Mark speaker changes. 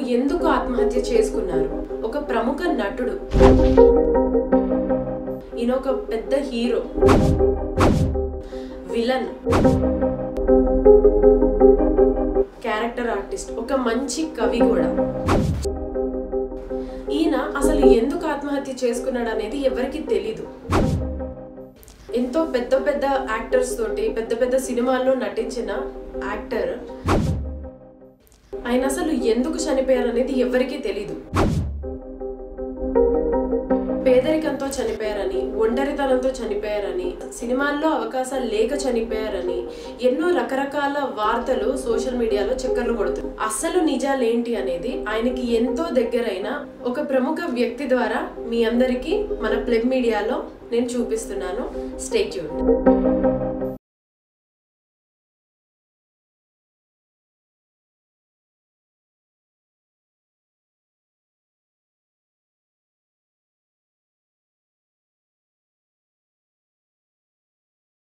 Speaker 1: ఎందుకు ఆత్మహత్య చేసుకున్నారు? ఒక ప్రముఖ నటుడు, ఈయన ఒక పెద్ద హీరో, విలన్, క్యారెక్టర్ ఆర్టిస్ట్, ఒక మంచి కవి కూడా. ఈయన అసలు ఎందుకు ఆత్మహత్య చేసుకున్నాడు అనేది ఎవరికి తెలీదు. ఎంతో పెద్ద పెద్ద యాక్టర్స్ తోటి పెద్ద పెద్ద సినిమాల్లో నటించిన యాక్టర్ ఆయన అసలు ఎందుకు చనిపోయారు అనేది ఎవరికీ తెలీదు. పేదరికంతో చనిపోయారని, ఒంటరితనంతో చనిపోయారని, సినిమాల్లో అవకాశాలు లేక చనిపోయారని ఎన్నో రకరకాల వార్తలు సోషల్ మీడియాలో చక్కర్లు కొడుతుంది. అసలు నిజాలేంటి అనేది ఆయనకి ఎంతో దగ్గరైన ఒక ప్రముఖ వ్యక్తి ద్వారా మీ అందరికీ మన ప్లగ్ మీడియాలో నేను చూపిస్తున్నాను. Stay tuned.